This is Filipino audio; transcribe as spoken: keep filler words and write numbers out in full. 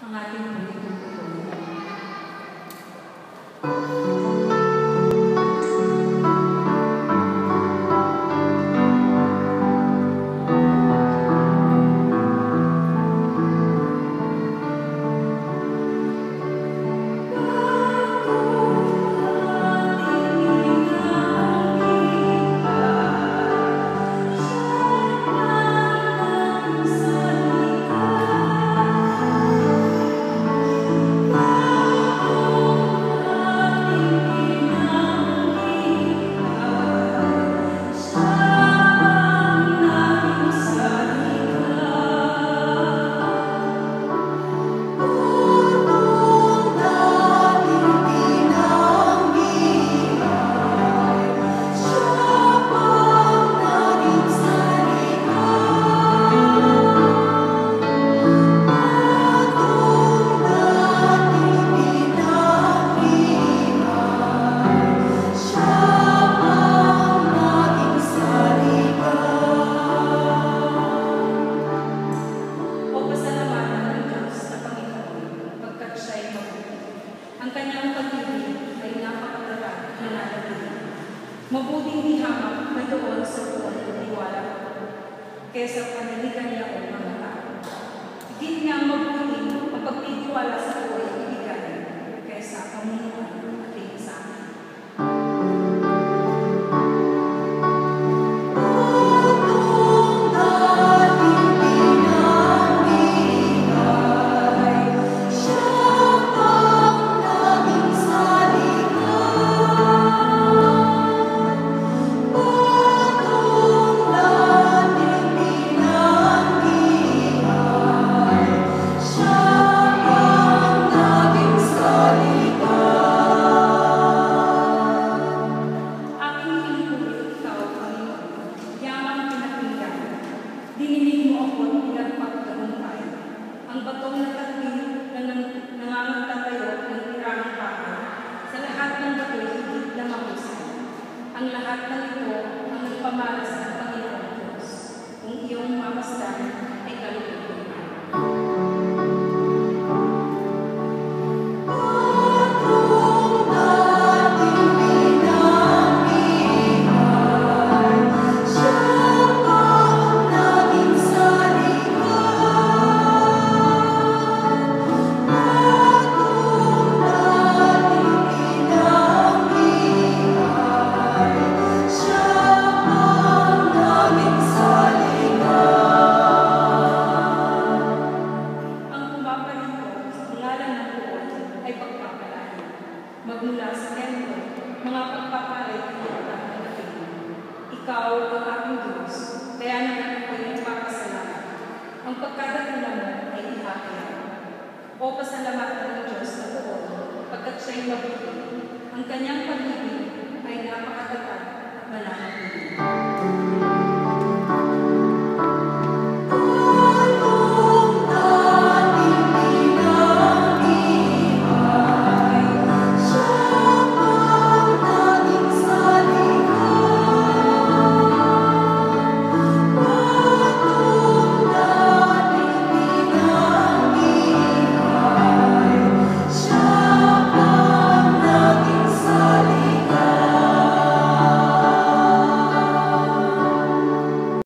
ang ating pagtutuloy. Ang kanyang pag-ibig ay napakatatag na nalagay. Mabuting ihamak na doon sa buwan ng tiwala kaysa panaligan niya o mga tao. Higit nga mabuting mapagtitiwala sa buhay ibigan kaysa Panginoon at sa amin. Dininig mo ako at pinagpagtagumpay. Ang batong natagpil na nangangagtatayo ng tirang bahay. Sa lahat ng bato'y higit na mahusay. Ang lahat ng ito ang nagpamalas ng Panginoon Diyos. Kung iyong mamasdan ay kaluluwa. Magmula sa templo, mga pagpapalay ng iba't ng ating. Ikaw ang aking Diyos, kaya naman ako'y nagpapasalamat. Ang pagkadakila mo ay ihakaya. O pasalamatan ng Diyos na buon, pagkat siya'y mabuti. Ang kanyang pag-ibig ay napakatatag at mananatili.